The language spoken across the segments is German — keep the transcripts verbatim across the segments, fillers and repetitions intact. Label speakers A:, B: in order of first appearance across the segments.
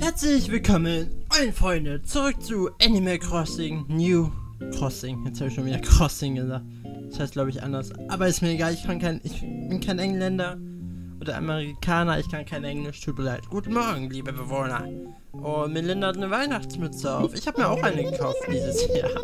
A: Herzlich willkommen, meine Freunde, zurück zu Animal Crossing New Crossing. Jetzt habe ich schon wieder Crossing gesagt. Das heißt, glaube ich, anders. Aber ist mir egal, ich kann kein, ich bin kein Engländer oder Amerikaner, ich kann kein Englisch, tut mir leid. Guten Morgen, liebe Bewohner. Oh, Melinda hat eine Weihnachtsmütze auf. Ich habe mir auch eine gekauft dieses Jahr.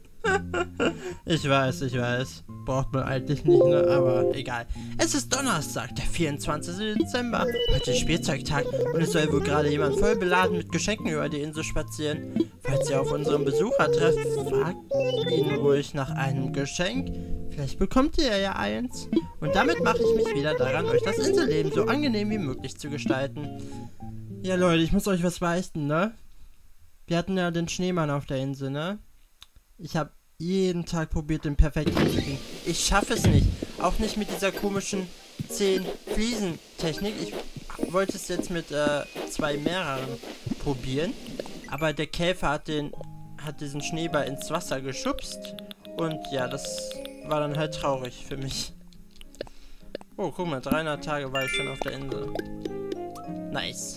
A: Ich weiß, ich weiß. Braucht man eigentlich nicht, ne? Aber egal. Es ist Donnerstag, der vierundzwanzigste Dezember. Heute ist Spielzeugtag und es soll wohl gerade jemand voll beladen mit Geschenken über die Insel spazieren. Falls ihr auf unseren Besucher trefft, fragt ihn ruhig nach einem Geschenk. Vielleicht bekommt ihr ja eins. Und damit mache ich mich wieder daran, euch das Inselleben so angenehm wie möglich zu gestalten. Ja, Leute, ich muss euch was beichten, ne? Wir hatten ja den Schneemann auf der Insel, ne? Ich habe jeden Tag probiert, den perfekt hinzukriegen. Ich schaffe es nicht. Auch nicht mit dieser komischen zehn Fliesen Technik. Ich wollte es jetzt mit äh, zwei mehreren probieren. Aber der Käfer hat den hat diesen Schneeball ins Wasser geschubst. Und ja, das war dann halt traurig für mich. Oh, guck mal, dreihundert Tage war ich schon auf der Insel. Nice.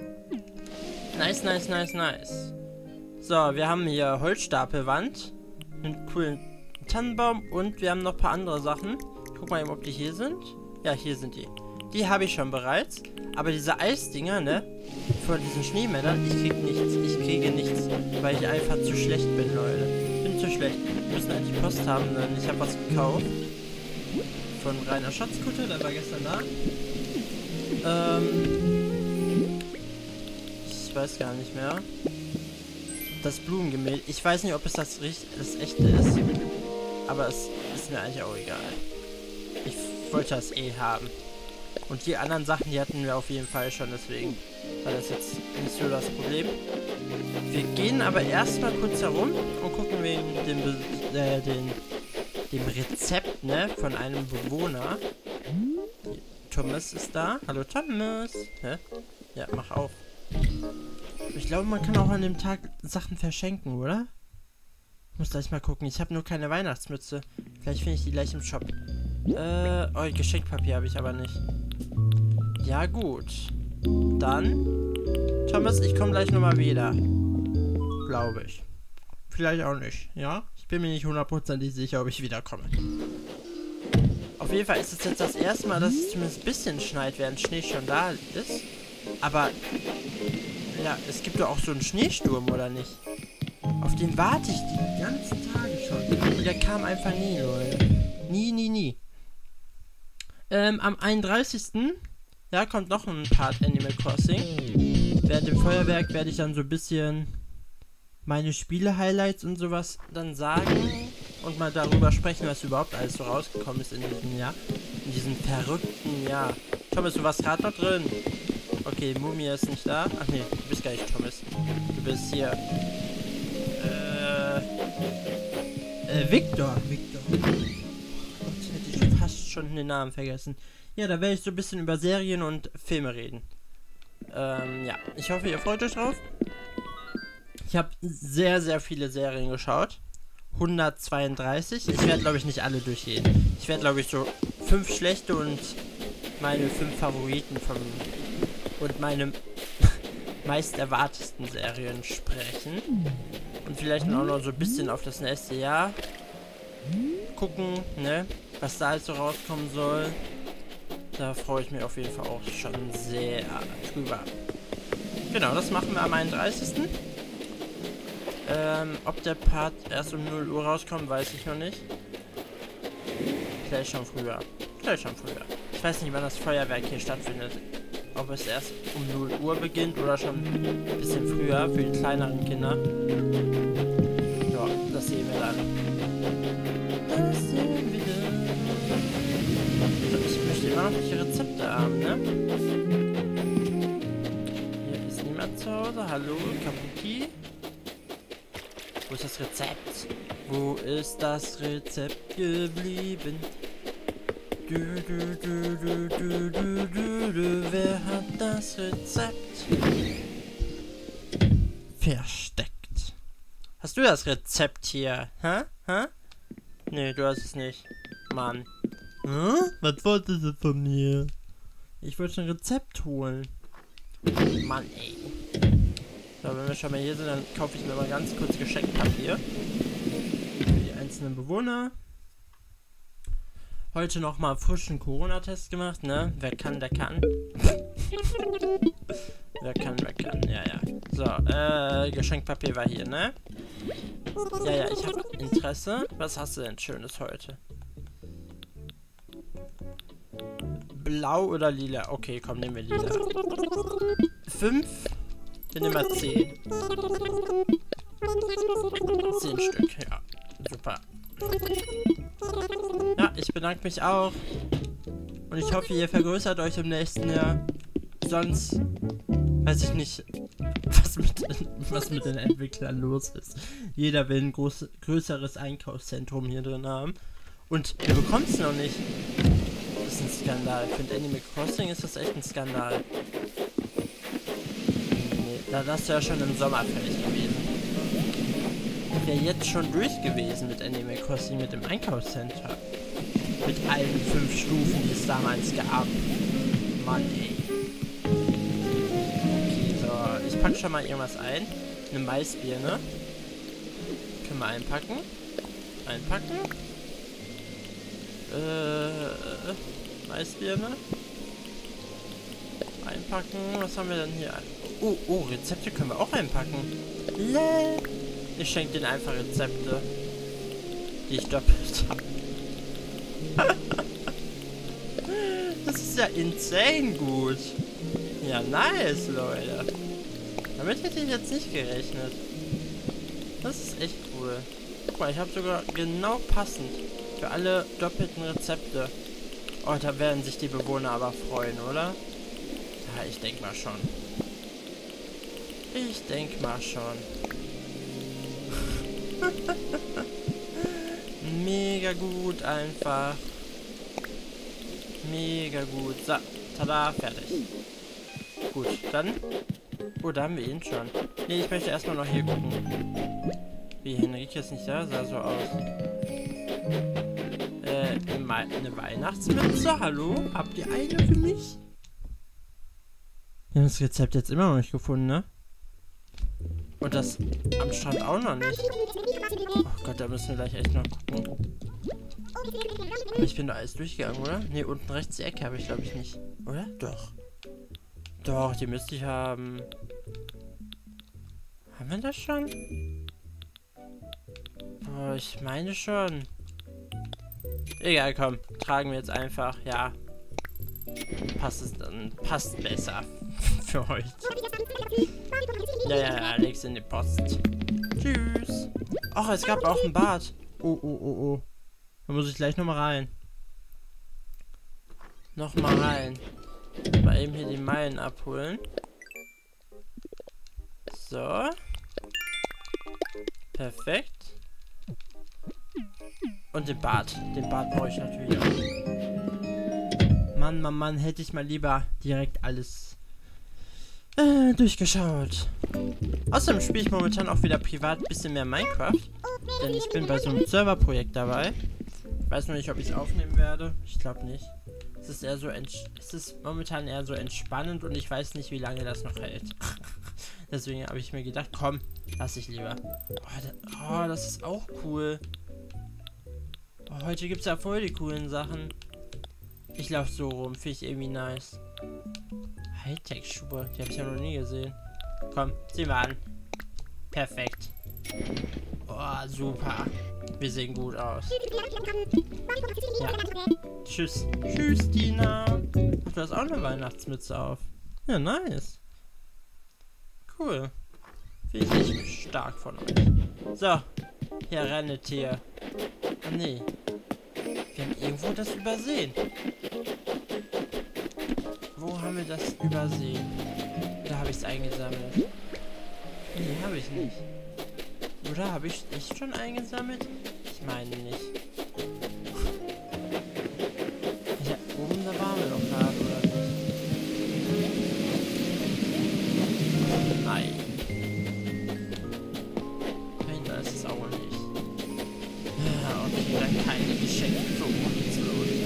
A: Nice, nice, nice, nice. So, wir haben hier Holzstapelwand, einen coolen Tannenbaum und wir haben noch ein paar andere Sachen. Ich guck mal eben, ob die hier sind. Ja, hier sind die. Die habe ich schon bereits. Aber diese Eisdinger, ne, von diesen Schneemännern, ich krieg nichts. Ich kriege nichts, weil ich einfach zu schlecht bin, Leute. Ich bin zu schlecht. Wir müssen eigentlich Post haben, denn ich habe was gekauft. Von Rainer Schatzkutte, der war gestern da. Ähm... Ich weiß gar nicht mehr. Das Blumengemälde. Ich weiß nicht, ob es das, richtig, das echte ist. Aber es ist mir eigentlich auch egal. Ich wollte das eh haben. Und die anderen Sachen, die hatten wir auf jeden Fall schon. Deswegen war das jetzt nicht so das Problem. Wir gehen aber erstmal kurz herum und gucken wegen dem, äh, den, dem Rezept, ne, von einem Bewohner. Thomas ist da. Hallo Thomas. Hä? Ja, mach auf. Ich glaube, man kann auch an dem Tag Sachen verschenken, oder? Ich muss gleich mal gucken. Ich habe nur keine Weihnachtsmütze. Vielleicht finde ich die gleich im Shop. Äh, oh, Geschenkpapier habe ich aber nicht. Ja, gut. Dann, Thomas, ich komme gleich nochmal wieder. Glaube ich. Vielleicht auch nicht, ja? Ich bin mir nicht hundertprozentig sicher, ob ich wiederkomme. Auf jeden Fall ist es jetzt das erste Mal, dass es zumindest ein bisschen schneit, während Schnee schon da ist. Aber... ja, es gibt doch auch so einen Schneesturm, oder nicht? Auf den warte ich die ganzen Tage schon. Und der kam einfach nie, Leute. Nie, nie, nie. Ähm, am einunddreißigsten Ja, kommt noch ein Part Animal Crossing. Während dem Feuerwerk werde ich dann so ein bisschen meine Spiele-Highlights und sowas dann sagen. Und mal darüber sprechen, was überhaupt alles so rausgekommen ist in diesem Jahr. In diesem verrückten Jahr. Thomas, du warst gerade noch drin. Okay, Mumie ist nicht da. Ach nee, du bist gar nicht Thomas. Du bist hier. Äh. Äh, Victor. Victor. Gott, hätte ich fast schon den Namen vergessen. Ja, da werde ich so ein bisschen über Serien und Filme reden. Ähm, ja. Ich hoffe, ihr freut euch drauf. Ich habe sehr, sehr viele Serien geschaut. hundertzweiunddreißig. Ich werde, glaube ich, nicht alle durchgehen. Ich werde, glaube ich, so fünf schlechte und meine fünf Favoriten von und meine meist erwartesten Serien sprechen. Und vielleicht auch noch so ein bisschen auf das nächste Jahr gucken, ne, was da also rauskommen soll. Da freue ich mich auf jeden Fall auch schon sehr drüber. Genau, das machen wir am einunddreißigsten Ähm, ob der Part erst um null Uhr rauskommt, weiß ich noch nicht. Vielleicht schon früher. Vielleicht schon früher. Ich weiß nicht, wann das Feuerwerk hier stattfindet. Ob es erst um null Uhr beginnt oder schon ein bisschen früher für die kleineren Kinder. Ja, das sehen wir dann. Das sehen wir dann. Ich möchte immer noch die Rezepte haben, ne? Hier ist niemand zu Hause. Hallo, Kabuki. Wo ist das Rezept? Wo ist das Rezept geblieben? Du, du, du, du, du, du, du, du. Wer hat das Rezept versteckt? Hast du das Rezept hier? Hä? Hä? Nee, du hast es nicht. Mann. Hm? Was wolltest du von mir? Ich wollte ein Rezept holen. Mann, ey. So, wenn wir schon mal hier sind, dann kaufe ich mir mal ganz kurz Geschenkpapier. Für die einzelnen Bewohner. Heute nochmal frischen Corona-Test gemacht, ne? Wer kann, der kann. Wer kann, wer kann. Ja, ja. So, äh, Geschenkpapier war hier, ne? Ja, ja, ich habe Interesse. Was hast du denn Schönes heute? Blau oder lila? Okay, komm, nehmen wir lila. Fünf? Wir nehmen mal zehn. Zehn Stück, ja. Super. Ja, ich bedanke mich auch. Und ich hoffe, ihr vergrößert euch im nächsten Jahr. Sonst weiß ich nicht, was mit, was mit den Entwicklern los ist. Jeder will ein groß, größeres Einkaufszentrum hier drin haben. Und ihr bekommt es noch nicht. Das ist ein Skandal. Für ein Animal Crossing ist das echt ein Skandal. Nee, da das ja schon im Sommer fertig gewesen. Wäre jetzt schon durch gewesen mit Animal Crossing, mit dem Einkaufscenter. Mit allen fünf Stufen, die es damals gab. Mann, ey. Okay, so. Ich packe schon mal irgendwas ein. Eine Maisbirne. Können wir einpacken. Einpacken. Äh, Maisbirne. Einpacken. Was haben wir denn hier? Oh, oh, Rezepte können wir auch einpacken. Lä. Ich schenke denen einfach Rezepte, die ich doppelt habe. Das ist ja insane gut. Ja, nice, Leute. Damit hätte ich jetzt nicht gerechnet. Das ist echt cool. Guck mal, ich habe sogar genau passend für alle doppelten Rezepte. Oh, da werden sich die Bewohner aber freuen, oder? Ja, ich denke mal schon. Ich denke mal schon. Mega gut einfach. Mega gut. So, tada, fertig. Gut, dann. Oh, da haben wir ihn schon. Nee, ich möchte erstmal noch hier gucken. Wie, Henrike ist nicht da? Sah so aus. Äh, eine Weihnachtsmütze? Hallo? Habt ihr eine für mich? Wir haben das Rezept jetzt immer noch nicht gefunden, ne? Und das am Strand auch noch nicht. Oh Gott, da müssen wir gleich echt noch gucken. Aber ich bin da alles durchgegangen, oder? Ne, unten rechts die Ecke habe ich, glaube ich, nicht. Oder? Doch. Doch, die müsste ich haben. Haben wir das schon? Oh, ich meine schon. Egal, komm. Tragen wir jetzt einfach. Ja. Passt es dann. Passt besser. Für euch. Ja, ja, ja, leg's in die Post. Tschüss. Ach, es gab auch ein Bad. Oh, oh, oh, oh. Da muss ich gleich nochmal rein. Nochmal rein. Mal eben hier die Meilen abholen. So. Perfekt. Und den Bad. Den Bad brauche ich natürlich auch. Mann, Mann, Mann, hätte ich mal lieber direkt alles äh, durchgeschaut. Außerdem spiele ich momentan auch wieder privat ein bisschen mehr Minecraft. Denn ich bin bei so einem Serverprojekt dabei. Ich weiß noch nicht, ob ich es aufnehmen werde. Ich glaube nicht. Es ist eher so es ist momentan eher so entspannend und ich weiß nicht, wie lange das noch hält. Deswegen habe ich mir gedacht, komm, lass ich lieber. Oh, da, oh das ist auch cool. Oh, heute gibt es ja voll die coolen Sachen. Ich laufe so rum, finde ich irgendwie nice. Hightech-Schuhe, die habe ich ja noch nie gesehen. Komm, ziehen wir an. Perfekt. Oh, super. Wir sehen gut aus. Ja. Tschüss. Tschüss, Tina. Ach, du hast auch eine Weihnachtsmütze auf. Ja, nice. Cool. Finde ich echt stark von euch. So. Hier, Rennetier. Ah, nee. Wir haben irgendwo das übersehen. Wo haben wir das übersehen? Da habe ich es eingesammelt. Nee, habe ich nicht. Oder habe ich echt schon eingesammelt? Ich meine nicht. Ja, oben, da waren wir doch gerade, oder nicht? Nein. Nein, da ist es auch nicht. Ja, okay, dann keine Geschenke für uns, Leute.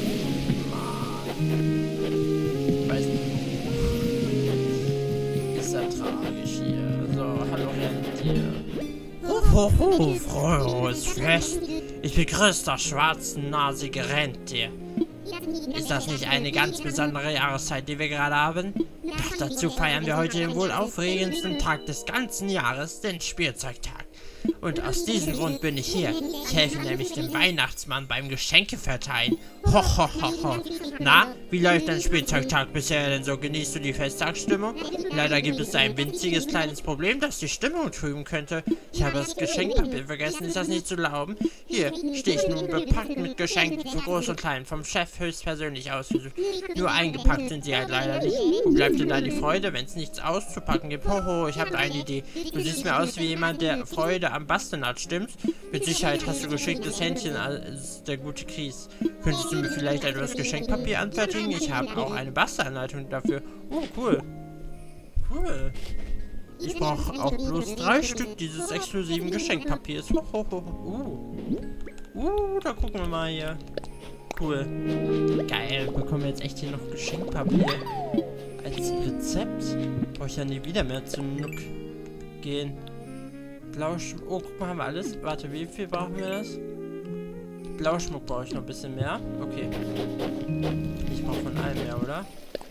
A: Mann. Ich weiß nicht. Ist ja tragisch hier. So, hallo Rentier. Hohoho, frohes Fest. Ich begrüße das schwarznasige Rentier. Ist das nicht eine ganz besondere Jahreszeit, die wir gerade haben? Doch dazu feiern wir heute den wohl aufregendsten Tag des ganzen Jahres, den Spielzeugtag. Und aus diesem Grund bin ich hier. Ich helfe nämlich dem Weihnachtsmann beim Geschenke verteilen. Ho, ho, ho, ho. Na, wie läuft dein Spielzeugtag bisher denn so? Genießt du die Festtagsstimmung? Leider gibt es da ein winziges kleines Problem, das die Stimmung trüben könnte. Ich habe das Geschenkpapier vergessen, ist das nicht zu glauben? Hier stehe ich nun bepackt mit Geschenken für Groß und Klein, vom Chef höchstpersönlich ausgesucht. Nur eingepackt sind sie halt leider nicht. Wo bleibt denn da die Freude, wenn es nichts auszupacken gibt? Hoho, ich habe eine Idee. Du siehst mir aus wie jemand, der Freude am Basteln hat, stimmt's? Mit Sicherheit hast du geschicktes Händchen als der gute Kries. Könntest du mir vielleicht etwas Geschenkpapier anfertigen? Ich habe auch eine Bastelanleitung dafür. Oh, cool. Cool. Ich brauche auch bloß drei Stück dieses exklusiven Geschenkpapiers. Ho, ho, ho. Uh. Uh, da gucken wir mal hier. Cool. Geil, bekommen wir jetzt echt hier noch Geschenkpapier. Als Rezept brauche ich ja nie wieder mehr zu Nook gehen. Blauschmuck. Oh, guck mal, haben wir alles. Warte, wie viel brauchen wir das? Blauschmuck brauche ich noch ein bisschen mehr. Okay. Ich brauche von allem mehr, oder?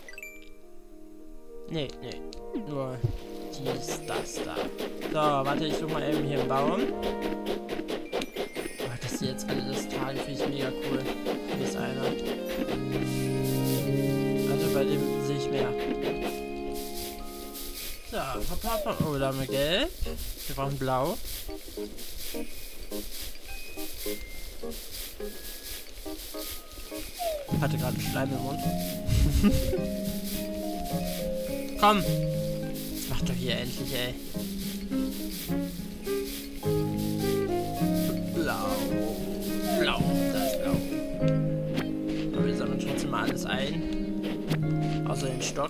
A: Nee, nee. Nur dies, das da. So, warte, ich suche mal eben hier einen Baum. Oh, dass die jetzt alle das tragen, finde ich mega cool. Hier ist einer. Also bei dem sehe ich mehr. So, hopp, hopp, hopp. Oh, da haben wir gelb. Wir brauchen blau. Hatte gerade Schleim im Mund. Komm! Das macht doch hier endlich, ey. Blau. Blau. Das ist blau. Aber wir sammeln trotzdem mal alles ein. Außer den Stock.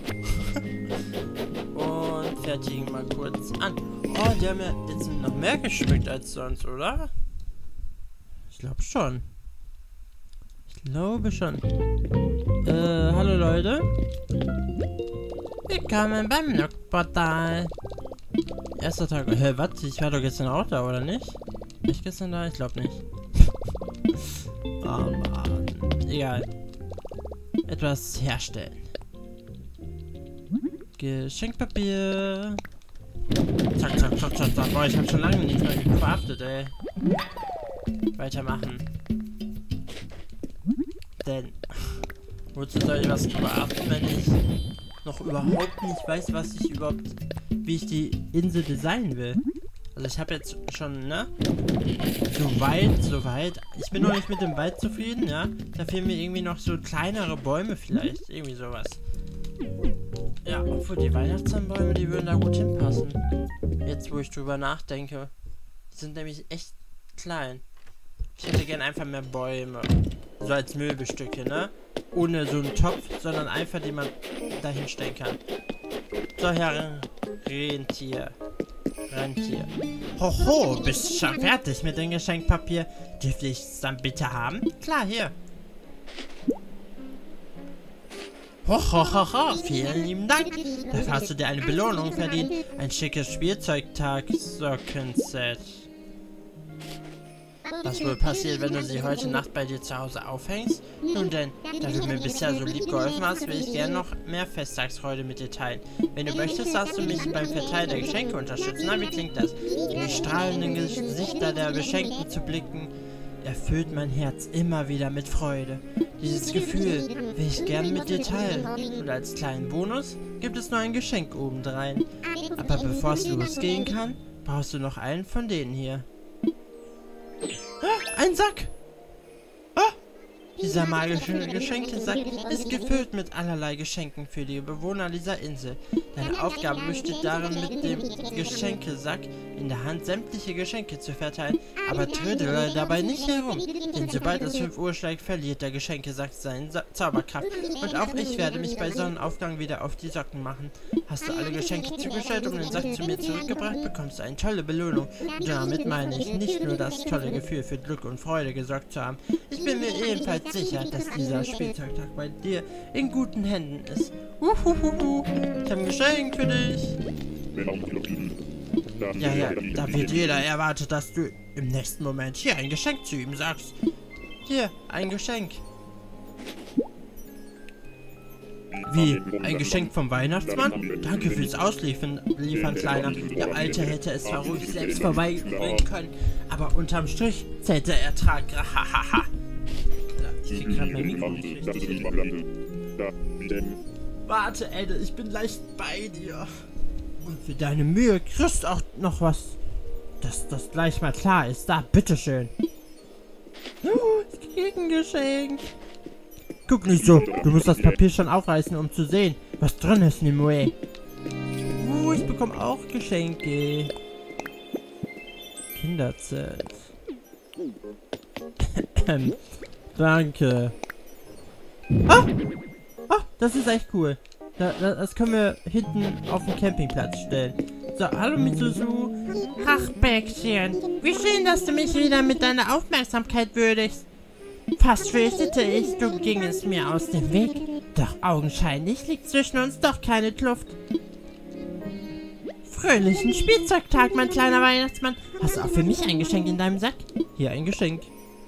A: Und fertigen mal kurz an. Oh, die haben ja jetzt noch mehr geschmückt als sonst, oder? Ich glaube schon. Ich glaube schon. Äh, hallo Leute. Willkommen beim Nook-Portal. Erster Tag. Hä, was? Ich war doch gestern auch da, oder nicht? War ich gestern da? Ich glaube nicht. Oh Mann. Egal. Etwas herstellen. Geschenkpapier. Zack, zack, zack, zack, zack. Boah, ich hab schon lange nicht mehr gecraftet, ey. Weitermachen. Denn, wozu soll ich was craften, wenn ich noch überhaupt nicht weiß, was ich überhaupt, wie ich die Insel designen will. Also ich habe jetzt schon, ne? So weit, so weit. Ich bin noch nicht mit dem Wald zufrieden, ja? Da fehlen mir irgendwie noch so kleinere Bäume vielleicht. Irgendwie sowas. Ja, obwohl die Weihnachtsbäume, die würden da gut hinpassen. Jetzt, wo ich drüber nachdenke. Die sind nämlich echt klein. Ich hätte gerne einfach mehr Bäume. So als Möbelstücke, ne? Ohne so einen Topf, sondern einfach, die man dahin stellen kann. So, Herr Rentier. Rentier. Hoho, bist du schon fertig mit dem Geschenkpapier? Dürfte ich es dann bitte haben? Klar, hier. Hohohoho, vielen lieben Dank. Dafür hast du dir eine Belohnung verdient. Ein schickes Spielzeugtag-Socken-Set. Was wohl passiert, wenn du sie heute Nacht bei dir zu Hause aufhängst? Nun denn, da du mir bisher so lieb geholfen hast, will ich gerne noch mehr Festtagsfreude mit dir teilen. Wenn du möchtest, darfst du mich beim Verteilen der Geschenke unterstützen. Na, wie klingt das? In die strahlenden Gesichter der Beschenkten zu blicken, erfüllt mein Herz immer wieder mit Freude. Dieses Gefühl will ich gern mit dir teilen. Und als kleinen Bonus gibt es noch ein Geschenk obendrein. Aber bevor es losgehen kann, brauchst du noch einen von denen hier. Ein Sack! Oh, dieser magische Geschenkesack ist gefüllt mit allerlei Geschenken für die Bewohner dieser Insel. Deine Aufgabe besteht darin, mit dem Geschenkesack in der Hand sämtliche Geschenke zu verteilen, aber trödele dabei nicht herum, denn sobald es fünf Uhr schlägt, verliert der Geschenkesack seine Sa Zauberkraft. Und auch ich werde mich bei Sonnenaufgang wieder auf die Socken machen. Hast du alle Geschenke zugestellt und den Sack zu mir zurückgebracht, bekommst du eine tolle Belohnung. Damit meine ich nicht nur das tolle Gefühl für Glück und Freude gesorgt zu haben. Ich bin mir ebenfalls sicher, dass dieser Spielzeugtag bei dir in guten Händen ist. Uhuhuhu. Ich habe ein Geschenk für dich. Ja, ja, da wird jeder erwartet, dass du im nächsten Moment hier ein Geschenk zu ihm sagst. Hier, ein Geschenk. Wie? Ein Geschenk vom Weihnachtsmann? Danke fürs Ausliefern, liefern, Kleiner. Der Alte hätte es zwar ruhig selbst vorbeibringen können, aber unterm Strich zählt der Ertrag. Hahaha. Ich krieg grad mein Mikro nicht richtig. Warte, Edde, ich bin leicht bei dir. Und für deine Mühe kriegst auch noch was, dass das gleich mal klar ist. Da, bitteschön. Oh, ich krieg ein Geschenk. Guck nicht so, du musst das Papier schon aufreißen, um zu sehen, was drin ist, Nimue. Uh, ich bekomme auch Geschenke. Kinderzelt. Danke. Ah! Ah, das ist echt cool. Da, da, das können wir hinten auf dem Campingplatz stellen. So, hallo Misuzu. Ach, Bäckchen. Wie schön, dass du mich wieder mit deiner Aufmerksamkeit würdigst. Fast fürchtete ich, du gingest mir aus dem Weg. Doch augenscheinlich liegt zwischen uns doch keine Kluft. Fröhlichen Spielzeugtag, mein kleiner Weihnachtsmann. Hast du auch für mich ein Geschenk in deinem Sack? Hier ein Geschenk.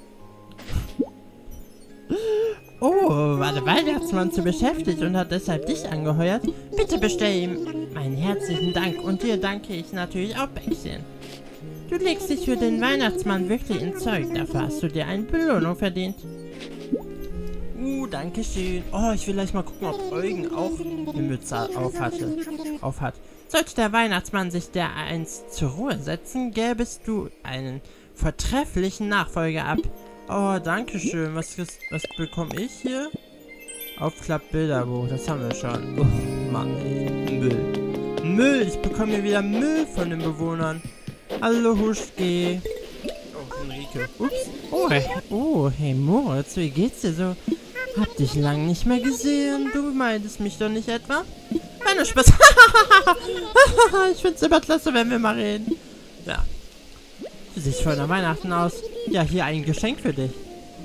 A: Oh, war der Weihnachtsmann zu beschäftigt und hat deshalb dich angeheuert? Bitte bestell ihm meinen herzlichen Dank und dir danke ich natürlich auch, Bäckchen. Du legst dich für den Weihnachtsmann wirklich ins Zeug, dafür hast du dir eine Belohnung verdient. Uh, danke schön. Oh, ich will gleich mal gucken, ob Eugen auch eine Mütze auf hatte, auf hat. Sollte der Weihnachtsmann sich dereinst zur Ruhe setzen, gäbest du einen vortrefflichen Nachfolger ab. Oh, danke schön. Was, was bekomme ich hier? Aufklappbilderbuch, das haben wir schon. Oh, Mann, ey. Müll. Müll, ich bekomme hier wieder Müll von den Bewohnern. Hallo, Huschke. Oh, Enrique. Ups. Oh, hey. Oh, hey Moritz, wie geht's dir so? Hab dich lang nicht mehr gesehen. Du meidest mich doch nicht etwa? Keine Spaß. Ich find's immer klasse, wenn wir mal reden. Ja. Du siehst voll nach Weihnachten aus. Ja, hier ein Geschenk für dich.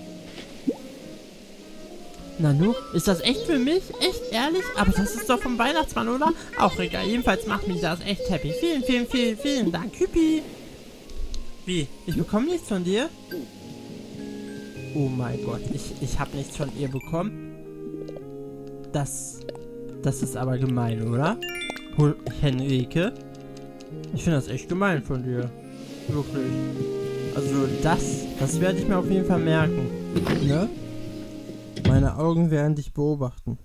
A: Nanu, ist das echt für mich? Echt ehrlich? Aber das ist doch vom Weihnachtsmann, oder? Auch egal. Jedenfalls macht mich das echt happy. Vielen, vielen, vielen, vielen Dank, Hüppi. Wie? Ich bekomme nichts von dir? Oh mein Gott, ich, ich habe nichts von ihr bekommen. Das, das ist aber gemein, oder? Henrike? Ich finde das echt gemein von dir. Wirklich. Also das, das werde ich mir auf jeden Fall merken. Ne? Meine Augen werden dich beobachten.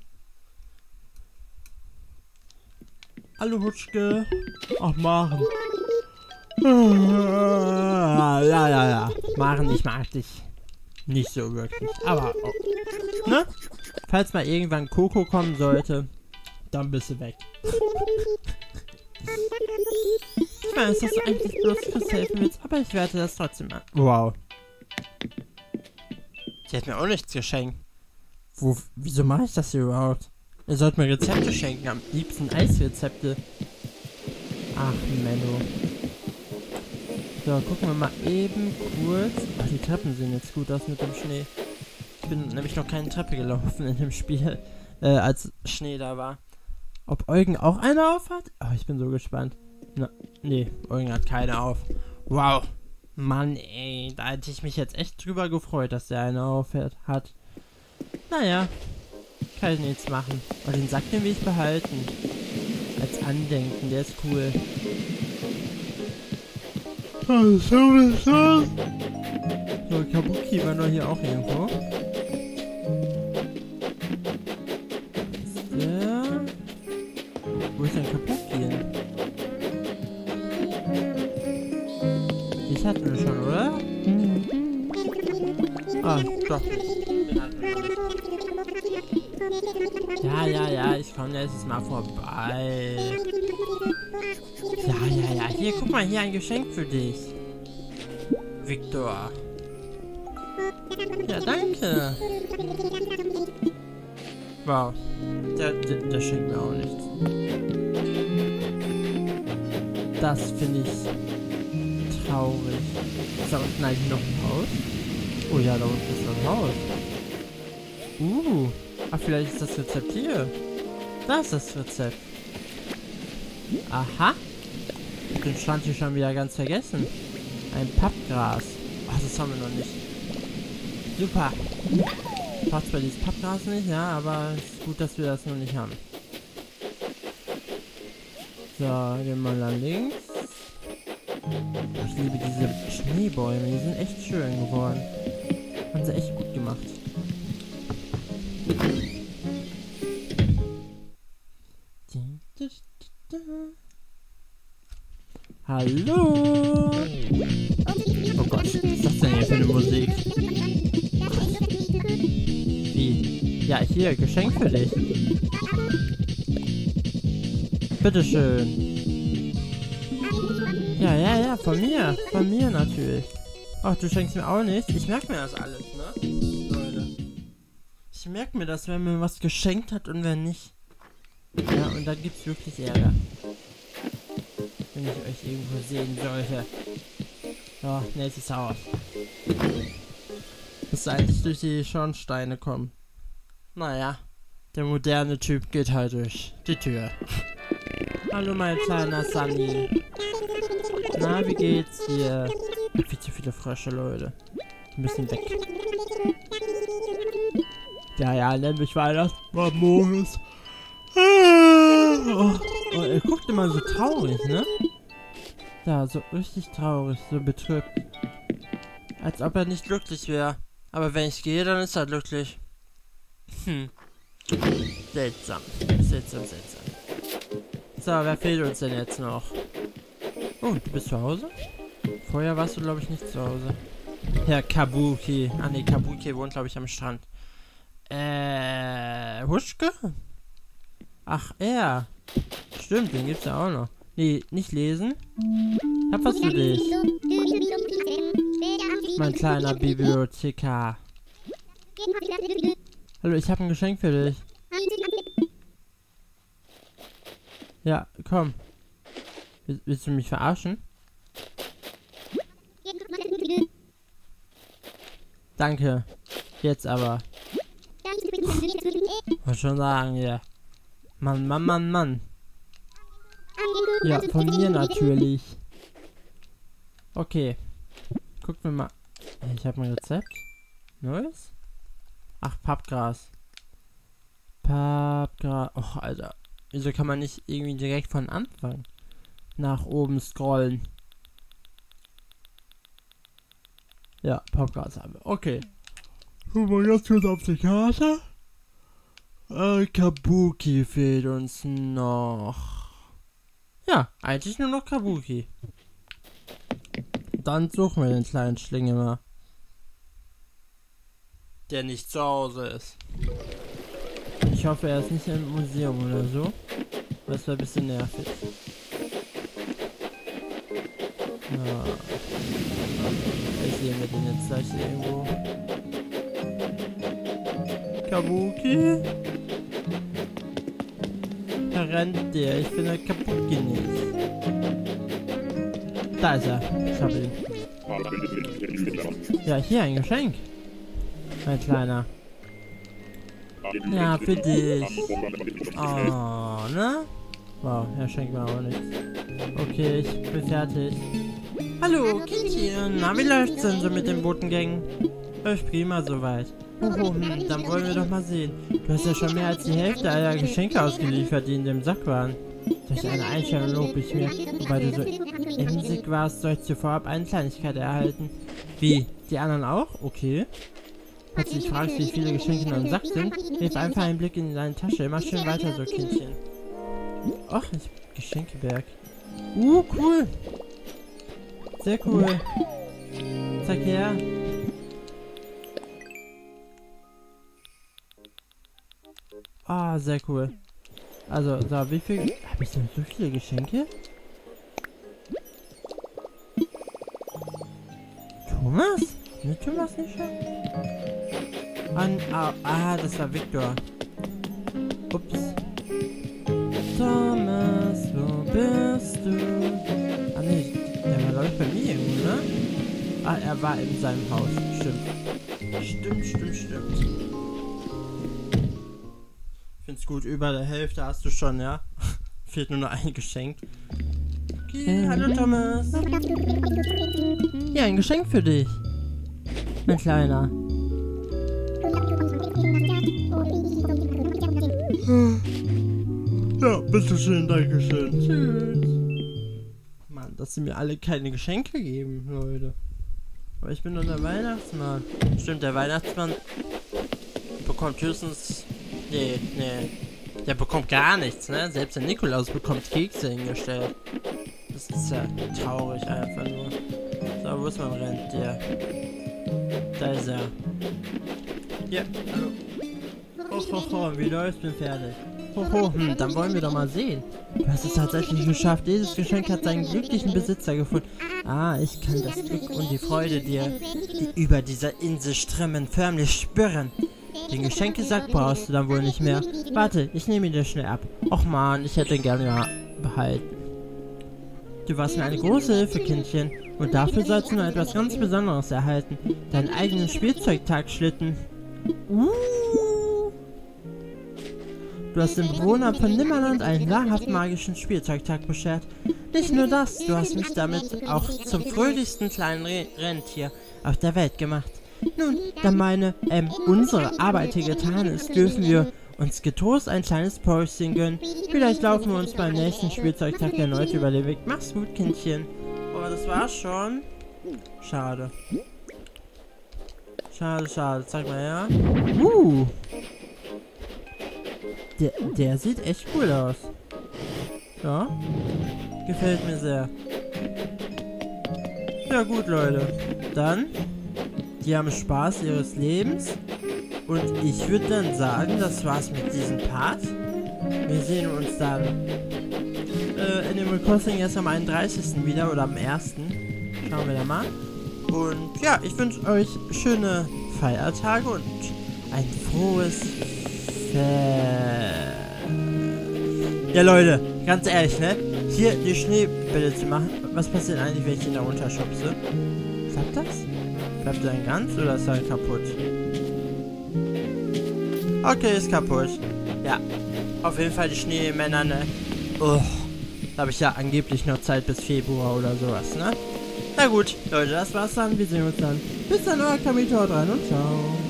A: Hallo Hutschke. Ach, Maren. Ja, ja, ja. Maren, ich mag dich nicht so wirklich. Aber, oh, ne? Falls mal irgendwann Coco kommen sollte, dann bist du weg. Ich weiß, dass du eigentlich bloß Chris helfen willst, aber ich werde das trotzdem an. Wow. Sie hat mir auch nichts geschenkt. Wo, wieso mache ich das hier überhaupt? Ihr sollt mir Rezepte schenken, am liebsten Eisrezepte. Ach, Menno. So, gucken wir mal eben kurz. Ach, die Treppen sehen jetzt gut aus mit dem Schnee. Ich bin nämlich noch keine Treppe gelaufen in dem Spiel, äh, als Schnee da war. Ob Eugen auch eine auf hat? Oh, ich bin so gespannt. Na, nee, Eugen hat keine auf. Wow. Mann, ey, da hätte ich mich jetzt echt drüber gefreut, dass der eine aufhört hat. Naja, kann ich nichts machen. Aber den Sack, den will ich behalten. Als Andenken, der ist cool. Oh, so ist das. So, Kabuki war doch hier auch irgendwo. Ist der? Wo ist denn Kabuki hin? Ich hatten wir schon, oder? Ah, doch. Den hatten wir nicht. Ja, ja, ja, ich komme nächstes Mal vorbei. Ja, ja, ja. Hier, guck mal, hier ein Geschenk für dich. Victor. Ja, danke. Wow. Der, der, der schenkt mir auch nichts. Das finde ich traurig. Ist da unten eigentlich noch ein Haus? Oh ja, da unten ist ein Haus. Uh. Ach, vielleicht ist das Rezept hier. Da ist das Rezept. Aha. Ich hab den Strand hier schon wieder ganz vergessen. Ein Pappgras. Ach, das haben wir noch nicht. Super. Ich brauche zwar dieses Pappgras nicht, ja, aber es ist gut, dass wir das noch nicht haben. So, gehen wir mal nach links. Ich liebe diese Schneebäume, die sind echt schön geworden. Haben sie echt gut gemacht. Hallo! Oh Gott, was ist das denn hier für eine Musik? Wie? Ja, hier, Geschenk für dich. Bitteschön. Ja, ja, ja, von mir. Von mir natürlich. Ach, du schenkst mir auch nichts. Ich merke mir das alles, ne? Leute. Ich merke mir das, wenn mir was geschenkt hat und wer nicht. Ja, und dann gibt's wirklich Ärger. Wenn ich euch irgendwo sehen sollte. So, nächstes Haus. Müsste eigentlich durch die Schornsteine kommen. Naja, der moderne Typ geht halt durch die Tür. Hallo mein kleiner Sunny. Na, wie geht's dir? Viel zu viele Frösche, Leute. Die müssen weg. Ja, ja, nenn mich Weihnachtsmann Morris. Oh, oh, er guckt immer so traurig, ne? Ja, so richtig traurig, so betrübt. Als ob er nicht glücklich wäre. Aber wenn ich gehe, dann ist er glücklich. Hm. Seltsam. Seltsam, seltsam. So, wer fehlt uns denn jetzt noch? Oh, du bist zu Hause? Vorher warst du, glaube ich, nicht zu Hause. Herr Kabuki. Ah, ne, Kabuki wohnt, glaube ich, am Strand. Äh, Huschke? Ach, er. Stimmt, den gibt's ja auch noch. Nee, nicht lesen. Ich hab was für dich. Mein kleiner Bibliothekar. Hallo, ich hab ein Geschenk für dich. Ja, komm. Will, willst du mich verarschen? Danke. Jetzt aber. Wollte schon sagen, ja. Mann, Mann, Mann, Mann. Ja, von mir natürlich. Okay. Gucken wir mal. Ich habe ein Rezept. Neues? Ach, Pappgras. Pappgras. Och, Alter. Wieso kann man nicht irgendwie direkt von Anfang nach oben scrollen? Ja, Pappgras haben wir. Okay. Gucken wir ganz kurz auf die Karte. Äh, Kabuki fehlt uns noch. Ja, eigentlich nur noch Kabuki. Dann suchen wir den kleinen Schlinge mal. Der nicht zu Hause ist. Ich hoffe, er ist nicht im Museum oder so. Das wäre ein bisschen nervig. Ja. Vielleicht sehen wir den jetzt gleich irgendwo. Kabuki? Rennt der? Ich finde Kabuki nicht. Da ist er. Ich hab ihn. Ja, hier ein Geschenk. Mein Kleiner. Ja, für dich. Oh, ne? Wow, er schenkt mir auch nichts. Okay, ich bin fertig. Hallo, Kindchen. Na, wie läuft's denn so mit den Botengängen? Läuft prima soweit. Oh, hm, dann wollen wir doch mal sehen. Du hast ja schon mehr als die Hälfte aller Geschenke ausgeliefert, die in dem Sack waren. Durch eine Einstellung lob ich mir. Wobei du so emsig warst, sollst du vorab eine Kleinigkeit erhalten. Wie? Die anderen auch? Okay. Falls du dich fragst, wie viele Geschenke in deinem Sack sind, wirf einfach einen Blick in deine Tasche. Immer schön weiter so, Kindchen. Ach, ich Geschenkeberg. Uh, cool. Sehr cool. Zeig her. Ah, sehr cool. Also, so, wie viel... Habe ich denn so viele Geschenke? Thomas? Ne, Thomas nicht schon? An, ah, ah, das war Victor. Ups. Thomas, wo bist du? Ah, ne, der war, glaube ich, bei mir irgendwo, ne? Ah, er war in seinem Haus. Stimmt. Stimmt, stimmt, stimmt. Ich find's gut, über der Hälfte hast du schon, ja? Fehlt nur noch ein Geschenk. Okay, ähm. Hallo Thomas. Ja, ein Geschenk für dich. Mein Kleiner. Ja, bitteschön, dankeschön. Tschüss. Mann, dass sie mir alle keine Geschenke geben, Leute. Aber ich bin nur der Weihnachtsmann. Stimmt, der Weihnachtsmann bekommt höchstens... Nee, nee. Der bekommt gar nichts, ne? Selbst der Nikolaus bekommt Kekse hingestellt. Das ist ja traurig einfach nur. So, wo ist mein Rentier? Da ist er. Ja, hallo. Ho, ho, ho, wie läuft's? Bin fertig. Ho, ho, hm, dann wollen wir doch mal sehen. Du hast es tatsächlich geschafft. Dieses Geschenk hat seinen glücklichen Besitzer gefunden. Ah, ich kann das Glück und die Freude dir, die über dieser Insel strömen, förmlich spüren. Den Geschenkesack brauchst du dann wohl nicht mehr. Warte, ich nehme ihn dir schnell ab. Och man, ich hätte ihn gerne behalten. Du warst mir eine große Hilfe, Kindchen. Und dafür sollst du noch etwas ganz Besonderes erhalten. Deinen eigenen Spielzeugtagschlitten. Uh. Du hast den Bewohnern von Nimmerland einen wahrhaft magischen Spielzeugtag beschert. Nicht nur das, du hast mich damit auch zum fröhlichsten kleinen Re Rentier auf der Welt gemacht. Nun, da meine, ähm, unsere Arbeit hier getan ist, dürfen wir uns getrost ein kleines Päuschen gönnen. Vielleicht laufen wir uns beim nächsten Spielzeugtag erneut über den Weg. Mach's gut, Kindchen. Oh, das war's schon. Schade. Schade, schade. Zeig mal her. Uh. Der, der sieht echt cool aus. Ja. Gefällt mir sehr. Ja gut, Leute. Dann, die haben Spaß ihres Lebens. Und ich würde dann sagen, das war's mit diesem Part. Wir sehen uns dann äh, Animal Crossing erst am einunddreißigsten wieder oder am ersten Schauen wir da mal. Und ja, ich wünsche euch schöne Feiertage und ein frohes Ja, Leute, ganz ehrlich, ne? Hier die Schneebälle zu machen. Was passiert eigentlich, wenn ich ihn da runterschubse? Klappt das? Klappt er dann ganz oder ist er kaputt? Okay, ist kaputt. Ja, auf jeden Fall die Schneemänner, ne? Oh, da habe ich ja angeblich noch Zeit bis Februar oder sowas, ne? Na gut, Leute, das war's dann. Wir sehen uns dann. Bis dann, euer Kamito rein und ciao.